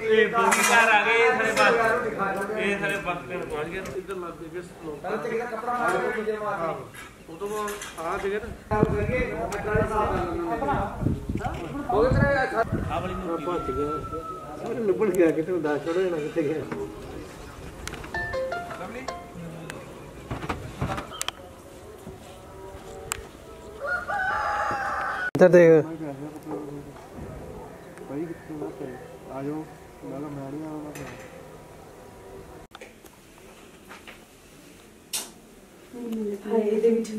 घर आ गए सारे बस ये सारे बस स्टैंड पहुंच गए इधर लग गए पहले कपड़ा हां वो तो आ जगह ना हो गया आ वाली में पहुंच गया सारे लुबड़ गया कि तू दास छोड़ो ना किथे गया इधर देख भाई कितना आ जाओ मैं नहीं आऊंगा हाय ਇਹਦੇ ਵਿੱਚ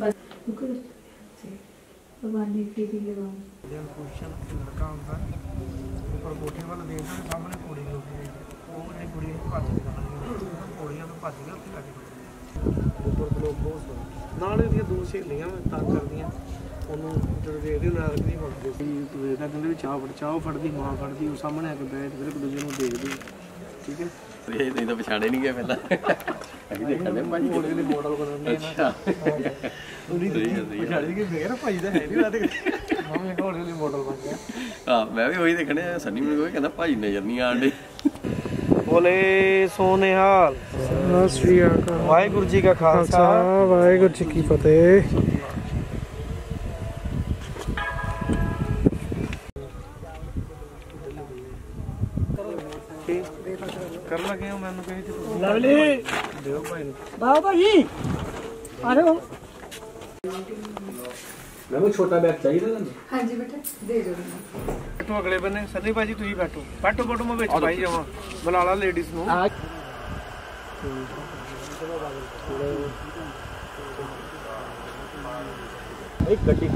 भगवान की भी लगाऊं जब क्वेश्चन लड़का होता ऊपर कोठे वाला देखदा सामने कुड़ी होती है वो ने कुड़ी भੱਜ गई कुड़ियां तो भੱਜ गई ਉੱਥੇ ਲੱਗ ऊपर लोग बहुत नाले ਦੀਆਂ ਦੋ ਸਹੇਲੀਆਂ ਤਾਂ ਕਰਦੀਆਂ ਉਹਨੂੰ ਜਦੋਂ ਦੇਖਦੇ ਨਾਲ ਨਹੀਂ ਮੰਗਦੇ ਸੀ ਤੂੰ ਇਹਦਾ ਕਹਿੰਦੇ ਵੀ ਚਾਹ ਫੜਦੀ ਮਾਂ ਫੜਦੀ ਉਹ ਸਾਹਮਣੇ ਆ ਕੇ ਬੈਠ ਕੇ ਇੱਕ ਦੂਜੇ ਨੂੰ ਦੇਖਦੀ ਠੀਕ ਹੈ ਇਹ ਨਹੀਂ ਤਾਂ ਪਛਾੜੇ ਨਹੀਂ ਗਏ ਪਹਿਲਾਂ ਅਸੀਂ ਦੇਖਦੇ ਭਾਈ ਕੋਲੇ ਦੇ ਮਾਡਲ ਬਣਾਉਂਦੇ ਅੱਛਾ ਉਹਦੀ ਪਛਾੜੀ ਕਿ ਫੇਰ ਭਾਈ ਦਾ ਹੈ ਨਹੀਂ ਬਾਤ ਮੈਂ ਕੋਲੇ ਦੇ ਮਾਡਲ ਬਣ ਗਿਆ ਹਾਂ ਮੈਂ ਵੀ ਉਹੀ ਦੇਖਣੇ ਸੰਨੀ ਮੈਨੂੰ ਕੋਈ ਕਹਿੰਦਾ ਭਾਈ ਨਜ਼ਰ ਨਹੀਂ ਆਉਂਦੇ ਬੋਲੇ ਸੋਨੇਹਾਲ ਸਤਿ ਸ੍ਰੀ ਅਕਾਲ ਵਾਹਿਗੁਰੂ ਜੀ ਕਾ ਖਾਲਸਾ ਵਾਹਿਗੁਰੂ ਜੀ ਕੀ ਫਤਿਹ कर लगे हो मैंने कही थी लवली देव भाई बाबा जी आ रहे हो मैं वो छोटा बैग चाहिए था हां जी बेटा दे दो तो अगले बने सनी भाई जी तुसी बैठो बैठो मैं विच भाई जावा बुला ला लेडीज नु एक गड्डी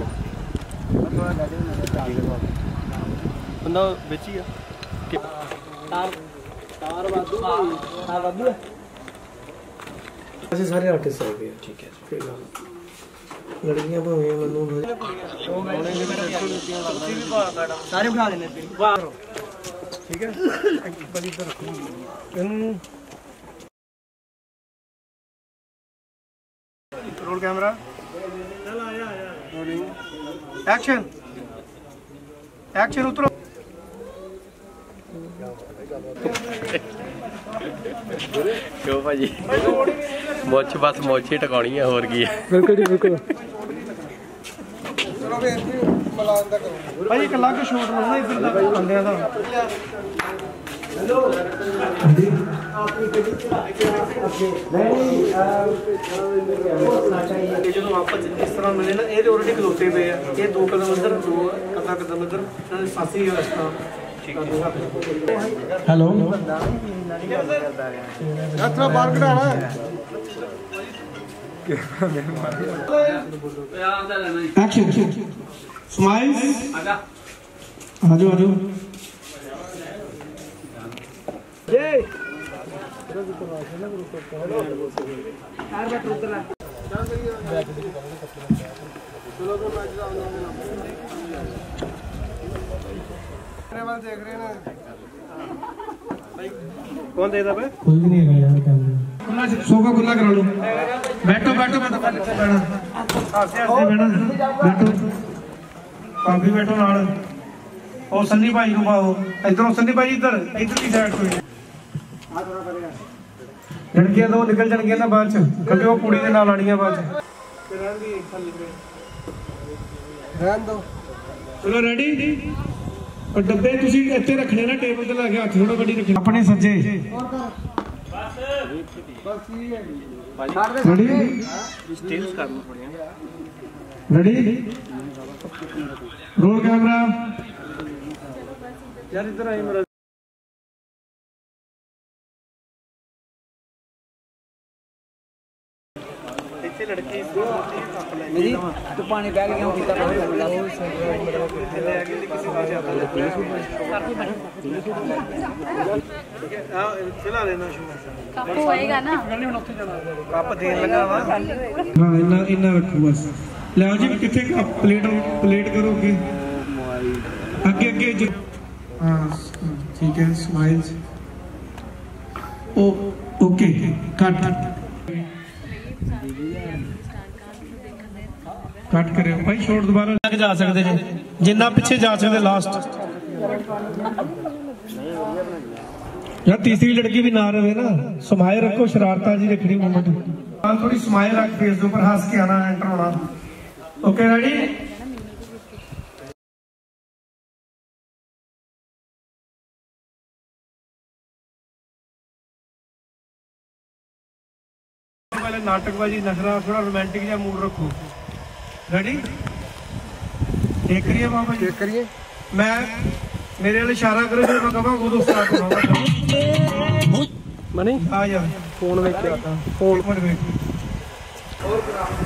बंदा बेच ही है तार वादू है ऐसे सारे आर्टिस्ट आ गए ठीक है फिलहाल लड़कियां भावें मनु सारे उठा देने वाह ठीक है बड़ी इधर रखो रोल कैमरा चल आया रोलिंग एक्शन उतरो क्यों भाजी मुछ बस मुछ ही टकानी है और की बिल्कुल जी बिल्कुल भाई एक अलग शॉट लगना इधर दा बंदे दा हेलो ये जो वापस इस तरह मिले ना ये ऑलरेडी खलोते पे है ये दो कदम इधर दो कदम इधर सासी रास्ता हेलो थोड़ा बाहर कढ़ाना है एक्शन स्माइल्स आजा आजो ये यार बैठ उतर चलो तो वाल देख रहे हैं कौन देता भाई कोई भी नहीं है यार कैमरा खुला सोफा खुला करा लो बैठो काफी बैठो नाल और सन्नी भाई को पाओ इधरों सन्नी भाई इधर की साइड कोई आ थोड़ा करेगा लड़कियां तो निकल जाएंगी ना बाद च क्योंकि वो कुड़ी दे नाल आणीਆਂ बाद च रहन दो चलो रेडी और डब्बे तुसी ਇੱਥੇ ਰੱਖਣੇ ਨਾ ਟੇਬਲ ਤੇ ਲਾ ਕੇ ਹੱਥ ਥੋੜਾ ਗੱਡੀ ਰੱਖਣੀ ਆਪਣੇ ਸੱਜੇ बस ठीक है रेडी स्टिल्स करना पड़ेगा रेडी रोल कैमरा यार इधर आई मेरा इतने लड़के मेरी तो पानी बैग गया हूं कितना ले आगे किसी को जाता हां चला लेना कप होएगा ना कप देन लगा वा हां इना रखो बस ले आओ जी किथे कप प्लेट करो आगे हां ठीक है स्माइल्स ओ ओके कट करो भाई शॉट दोबारा लग जा सकते जी जिन्ना पीछे जा सकते लास्ट या तीसरी लड़की भी ना रहे ना, स्माइल रखो, शरारता जी रखनी मोमेंट। हाँ थोड़ी स्माइल रख फेस के ऊपर, हंस के आना, एंटर होना। Okay ready? पहले नाटकबाजी, नखरा, थोड़ा रोमांटिक या मूड रखो। रेडी? टेक करिए बाबा जी, टेक करिए। मैं मेरे वाले इशारा करो, जो मैं कहूँगा वो स्टार्ट होगा। मनी आ जा, फोन में क्या था, फोन में वेट और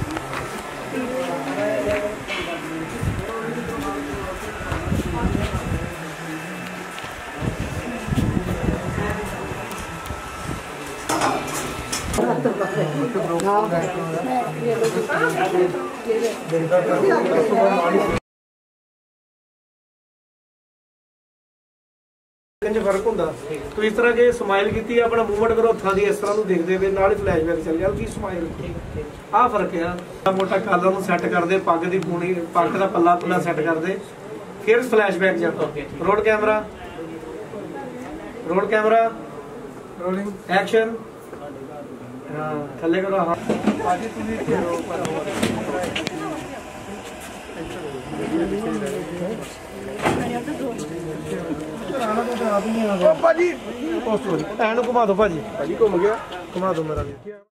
फर्क होंगे। तो इस तरह जे स्माइल की अपना मूवमेंट करो, हथा की इस तरह देखते हुए नाल ही फ्लैशबैक चल जाओ जी। स्माइल आ फर्क है। मोटा कलर में सैट कर दे, पग की पूनी, पग का पल्ला पुला सैट कर दे, फिर फ्लैशबैक जाओ। Roll camera, roll camera, rolling action. हाँ थले करो। हाँ भाजी घुमा दो, भाजी घूम गया, घुमा दो मेरा।